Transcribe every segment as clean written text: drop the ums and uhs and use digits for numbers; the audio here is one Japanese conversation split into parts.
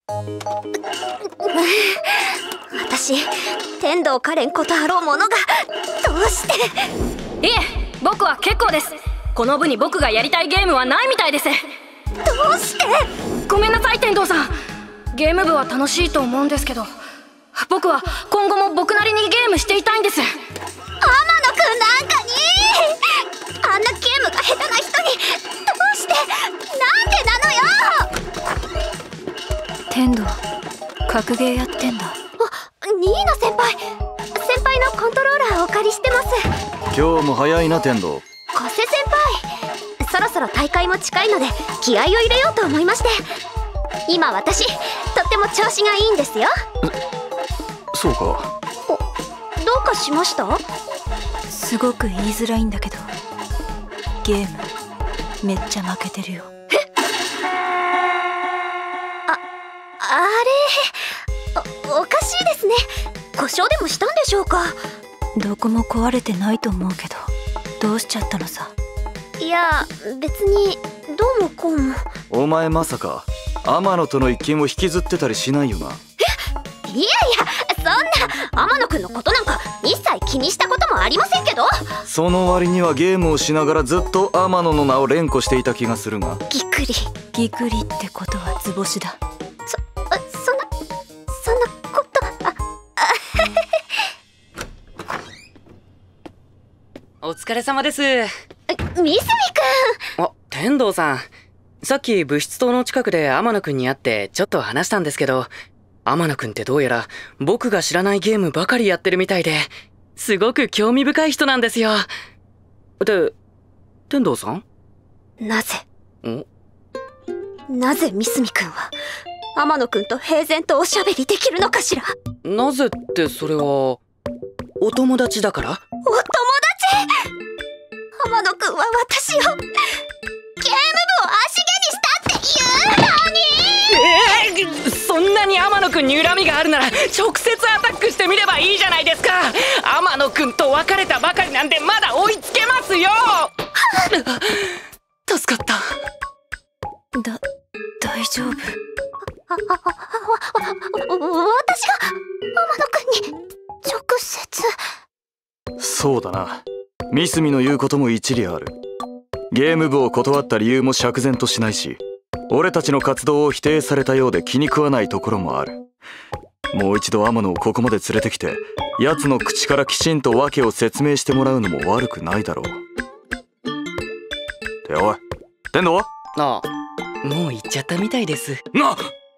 私、天道カレンことあろうものがどうして。 いえ、僕は結構です。この部に僕がやりたいゲームはないみたいです。 どうして。 ごめんなさい天道さん。ゲーム部は楽しいと思うんですけど、僕は今後も僕なりにゲームしていたいんです。 天野くんなんかにあんなゲームが下手な人にどうしてなんでなのよ。 天道格ゲーやってんだ。 ニーナ先輩のコントローラーをお借りしてます。 今日も早いな天道。 加瀬先輩、そろそろ大会も近いので気合を入れようと思いまして。今私とっても調子がいいんですよ。 そうか。 どうかしました？ すごく言いづらいんだけど、ゲームめっちゃ負けてるよ。 おかしいですね。故障でもしたんでしょうか？ どこも壊れてないと思うけど、どうしちゃったのさ。 いや別にどうもこうも。 お前まさか天野との一件を引きずってたりしないよな？ いやいや、そんな天野くんのことなんか一切気にしたこともありませんけど。 その割にはゲームをしながらずっと天野の名を連呼していた気がするが。 ぎっくり。 ぎくりってことは図星だ。 そんなこと。 お疲れ様です。 三角くん。 あ、天道さん。さっき物質棟の近くで天野くんに会ってちょっと話したんですけど、天野くんってどうやら僕が知らないゲームばかりやってるみたいで、すごく興味深い人なんですよ。で、天道さん？ なぜ三角くんは天野くんと平然とおしゃべりできるのかしら？ なぜってそれは、お友達だから？ お友達？天野くんは私をゲーム部を足毛にしたっていうのに。 そんなに天野くんに恨みがあるなら直接アタックしてみればいいじゃないですか。天野くんと別れたばかりなんでまだ追いつけますよ。助かった。 大丈夫？ 私が天野くんに直接。 そうだな。三角の言うことも一理ある。ゲーム部を断った理由も釈然としないし、俺たちの活動を否定されたようで気に食わないところもある。もう一度天野をここまで連れてきて、奴の口からきちんと訳を説明してもらうのも悪くないだろう。っておい、天道は？ ああ、もう行っちゃったみたいです。 なっ！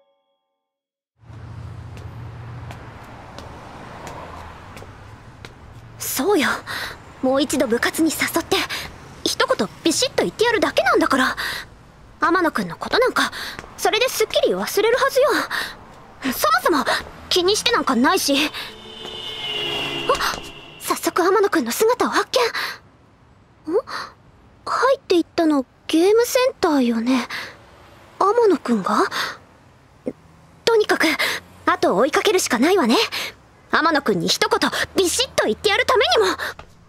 そうよ、もう一度部活に誘って一言ビシッと言ってやるだけなんだから。天野くんのことなんかそれですっきり忘れるはずよ。そもそも気にしてなんかないし。早速天野くんの姿を発見。入っていったのゲームセンターよね。天野くんが？とにかく後を追いかけるしかないわね。天野くんに一言ビシッと言ってやるためにも。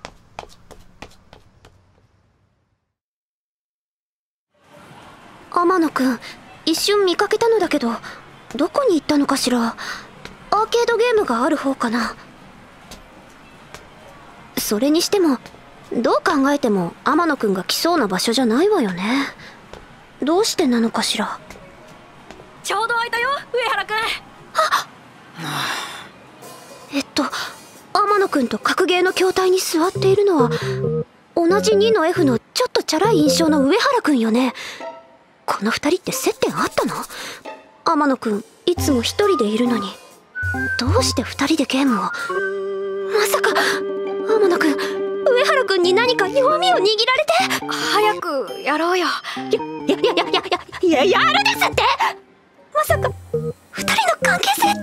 天野くん、一瞬見かけたのだけどどこに行ったのかしら。アーケードゲームがある方かな。それにしてもどう考えても天野くんが来そうな場所じゃないわよね。どうしてなのかしら。 ちょうど空いたよ上原くん。 天野くんと格ゲーの筐体に座っているのは同じ2の F のちょっとチャラい印象の上原くんよね。この2人って接点あったの？天野くんいつも一人でいるのにどうして2人でゲームを。まさか天野くん上原くんに何か弱みを握られて。 早くやろうよ。 やるですって。まさか2人の関係性って。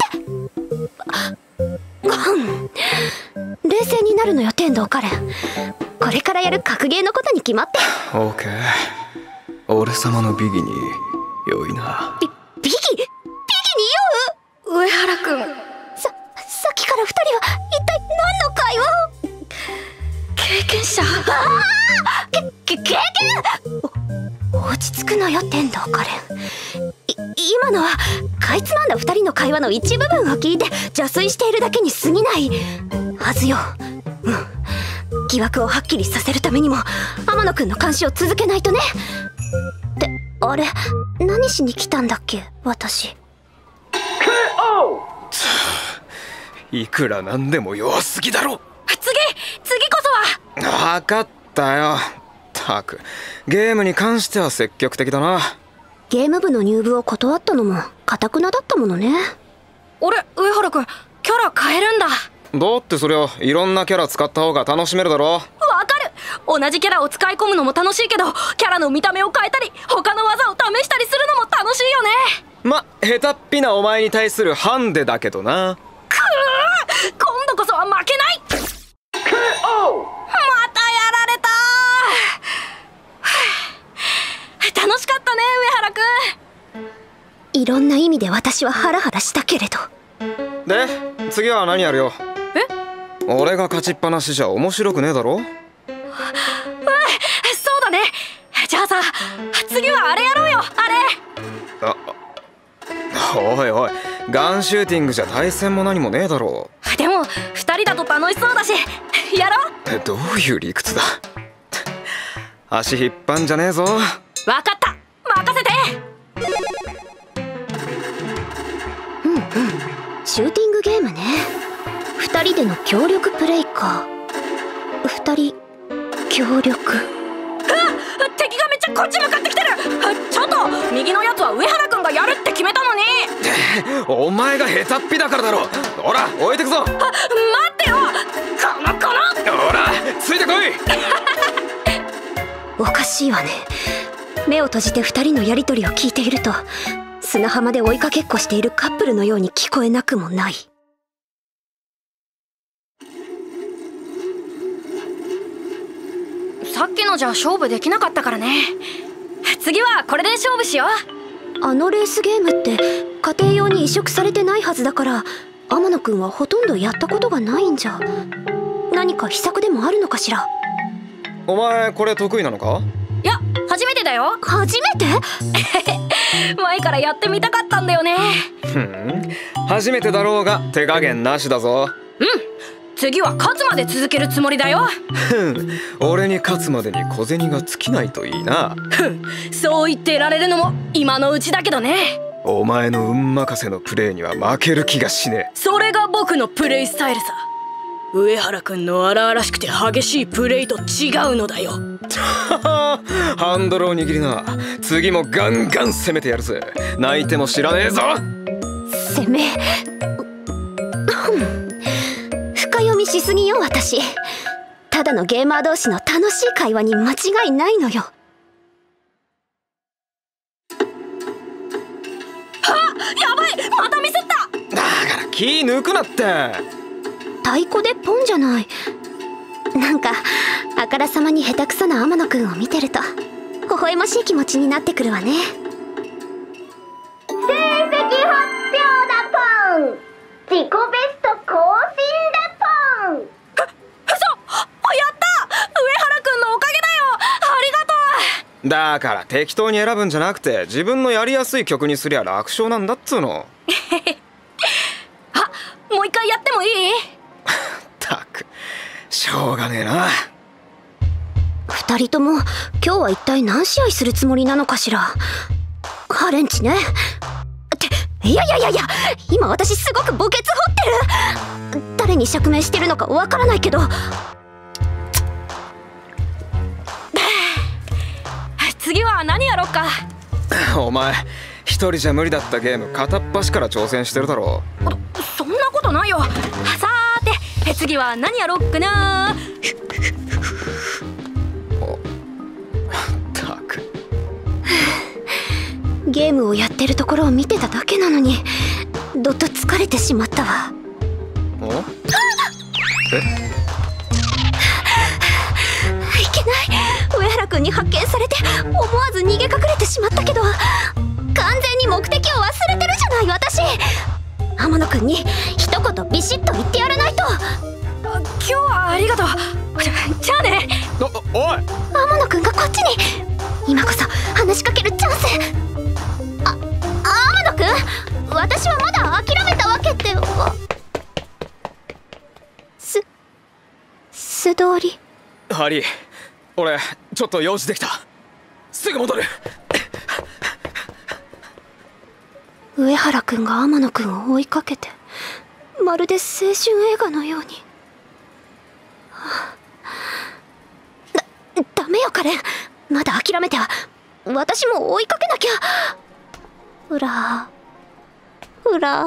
冷静になるのよ天道カレン。これからやる格ゲーのことに決まって。 オーケー、俺様の美技に良いな。 美技に酔う？ 上原くん、 さっきから2人は一体何の会話を。 経験者。 経験。落ち着くのよ天道カレン。今のはかいつまんだ2人の会話の一部分を聞いて邪推しているだけに過ぎないはずよ。疑惑をはっきりさせるためにも天野くんの監視を続けないとね。ってあれ、何しに来たんだっけ私。 いくらなんでも弱すぎだろ。 次こそは。 分かったよ。ったくゲームに関しては積極的だな。 ゲーム部の入部を断ったのも堅くなだったものね。 あれ、上原くんキャラ変えるんだ。 だってそりゃいろんなキャラ使った方が楽しめるだろ。 わかる。同じキャラを使い込むのも楽しいけど、キャラの見た目を変えたり他の技を試したりするのも楽しいよね。 ま、下手っぴなお前に対するハンデだけどな。 今度こそは負けない。またやられた。楽しかったね上原くん。 いろんな意味で私はハラハラしたけれど。 で次は何やるよ。 え？ 俺が勝ちっぱなしじゃ面白くねえだろ。 そうだね。じゃあさ、次はあれやろうよ。あれ。 おいおい、ガンシューティングじゃ対戦も何もねえだろう。 でも2人だと楽しそうだしやろう。 どういう理屈だ。足引っ張んじゃねえぞ。 わかった、任せて。 シューティングゲームね。2人での協力プレイか。2人協力。 敵がめっちゃこっち向かってきてる。ちょっと右のやつは上原くんがやるって決めたのに。 お前が下手っぴだからだろ。ほら置いてくぞ。 待ってよこのほらついてこい。 おかしいわね。目を閉じて2人のやり取りを聞いていると、砂浜で追いかけっこしているカップルのように聞こえなくもない。 さっきのじゃ勝負できなかったからね。次はこれで勝負しよう。 あのレースゲームって家庭用に移植されてないはずだから、天野くんはほとんどやったことがないんじゃ。何か秘策でもあるのかしら。 お前これ得意なのか。 いや初めてだよ。 初めて？ 前からやってみたかったんだよね。 初めてだろうが手加減なしだぞ。 次は勝つまで続けるつもりだよ。 俺に勝つまでに小銭が尽きないといいな。 そう言ってられるのも今のうちだけどね。 お前の運任せのプレイには負ける気がしねえ。 それが僕のプレイスタイルさ。上原くんの荒々しくて激しいプレイと違うのだよ。 ハンドルを握りな。次もガンガン攻めてやるぜ。泣いても知らねえぞ。 攻め深読みしすぎよ私。ただのゲーマー同士の楽しい会話に間違いないのよ。 やばい、またミスった。 だから気抜くなって。 太鼓でポンじゃない。なんかあからさまに下手くそな天野くんを見てると微笑ましい気持ちになってくるわね。成績発表だポン。自己ベスト更新だポン。 嘘、やった。上原くんのおかげだよ。ありがとう。 だから適当に選ぶんじゃなくて、自分のやりやすい曲にすりゃ楽勝なんだっつうの。 あ、もう一回やってもいい？ ったくしょうがねえな。 2人とも今日は一体何試合するつもりなのかしら。ハレンチね。っていや今私すごく墓穴掘ってる。誰に釈明してるのかわからないけど。 次は何やろっか。 お前一人じゃ無理だったゲーム片っ端から挑戦してるだろ。 そんなことないよ。さーて次は何やろっかな。 ったくゲームをやってるところを見てただけなのにどっと疲れてしまったわ。いけない。上原くんに発見されて思わず逃げ隠れてしまったけど、完全に目的を忘れてるじゃない私。天野くんに一言ビシッと言ってやらないと。 今日はありがとう。じゃあね。 おい、 天野くんがこっちに。今こそ話しかけるチャンス。天野くん、 私はまだ諦めたわけって素通り。 ハリー、俺ちょっと用事できた。すぐ戻る。 上原くんが天野くんを追いかけて、まるで青春映画のように。ダメよカレン、まだ諦めては。私も追いかけなきゃ。うらうら。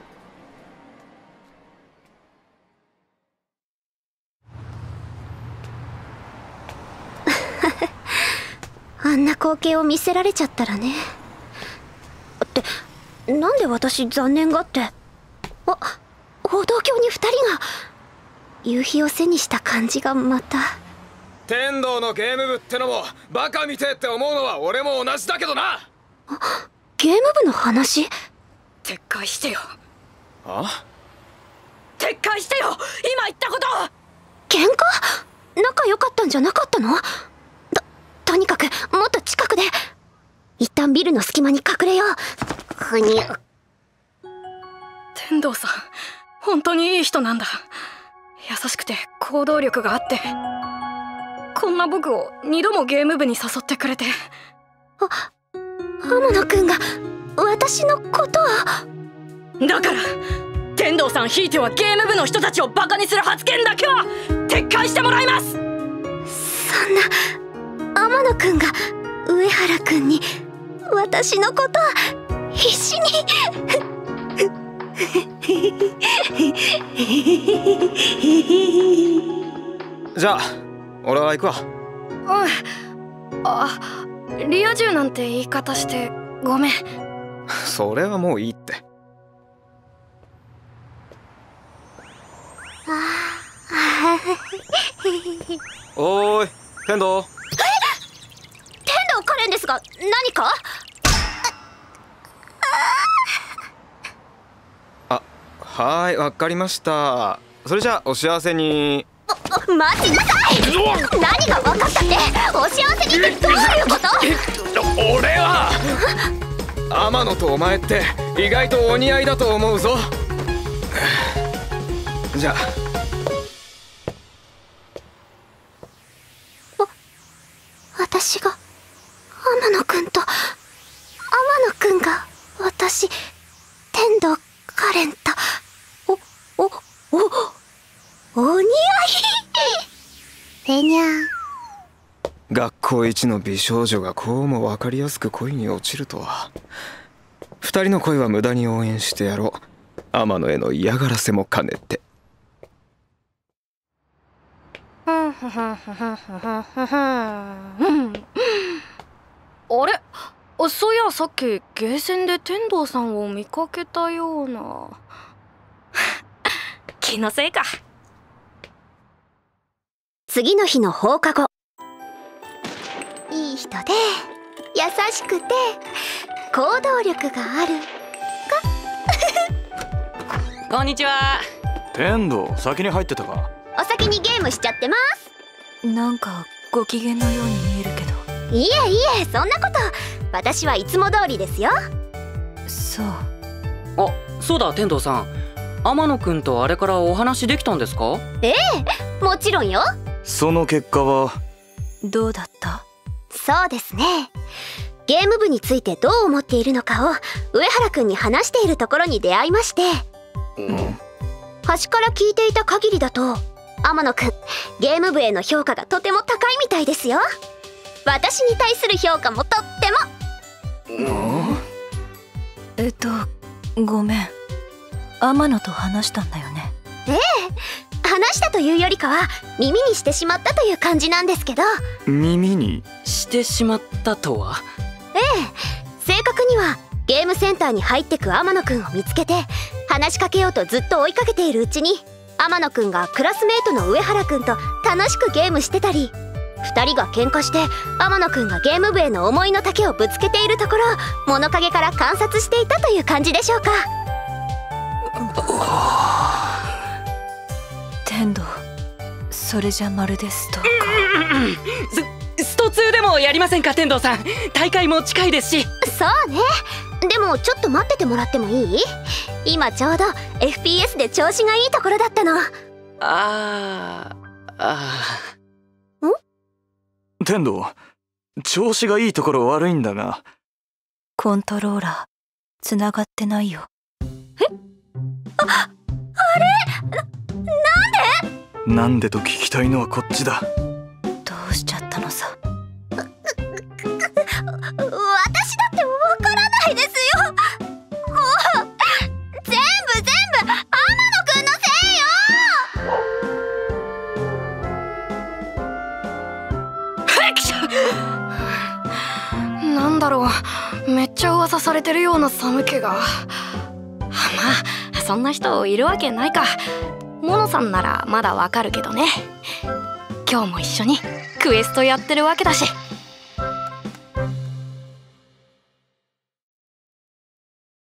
あんな光景を見せられちゃったらね。ってなんで私残念がって。歩道橋に2人が。夕日を背にした感じがまた。 天道のゲーム部ってのもバカみてえって思うのは俺も同じだけどな。 ゲーム部の話？ 撤回してよ。 あ？ 撤回してよ、今言ったこと。 喧嘩？仲良かったんじゃなかったの？とにかくもっと近くで。一旦ビルの隙間に隠れよう。ふにゃ。 天道さん本当にいい人なんだ。優しくて行動力があって、こんな僕を2度もゲーム部に誘ってくれて。 天野くんが私のことは。 だから天道さんひいてはゲーム部の人たちをバカにする発言だけは撤回してもらいます。 そんな。天野くんが上原くんに私のことは必死に。 じゃあ俺は行くわ。 リア充なんて言い方してごめん。 それはもういいって。おーい天道。 天道カレンですが何か？ はーい、わかりました。それじゃあお幸せに。 待ちなさい。何が分かったって。お幸せにってどういうこと？ 俺は天野とお前って意外とお似合いだと思うぞ。じゃあ。 私が天野くんと天野くんが私天道カレンとお似合い。ペニャン。 学校一の美少女がこうも分かりやすく恋に落ちるとは。二人の恋は無駄に応援してやろう。天野への嫌がらせも兼ねて。 あれ、そういやさっきゲーセンで天道さんを見かけたような。気のせいか。 次の日の放課後。いい人で優しくて行動力があるか。こんにちは。 天道先に入ってたか。 お先にゲームしちゃってます。 なんかご機嫌のように見えるけど。 いえそんなこと。私はいつも通りですよ。 そう。 そうだ天道さん、天野くんとあれからお話できたんですか？ ええ、もちろんよ。 その結果はどうだった？ そうですね。ゲーム部についてどう思っているのかを上原くんに話しているところに出会いまして、端から聞いていた限りだと天野くんゲーム部への評価がとても高いみたいですよ。私に対する評価もとっても。 ごめん。天野と話したんだよね。 ええ、話したというよりかは耳にしてしまったという感じなんですけど。 耳にしてしまったとは？ ええ、正確にはゲームセンターに入ってく天野くんを見つけて話しかけようとずっと追いかけているうちに、天野くんがクラスメートの上原くんと楽しくゲームしてたり、2人が喧嘩して天野くんがゲーム部への思いの丈をぶつけているところを物陰から観察していたという感じでしょうか。 天道、それじゃまるでストーカー。スト2でもやりませんか天道さん。大会も近いですし。 そうね、 でもちょっと待っててもらってもいい？今ちょうど FPS で調子がいいところだったの。 天道、調子がいいところ悪いんだが。 コントローラーつながってないよ。 なんでと聞きたいのはこっちだ。 どうしちゃったのさ。 私だってわからないですよ。もう全部天野くんのせいよ。 なんだろう、めっちゃ噂されてるような寒気が。まあそんな人いるわけないか。モノさんならまだわかるけどね。今日も一緒にクエストやってるわけだし。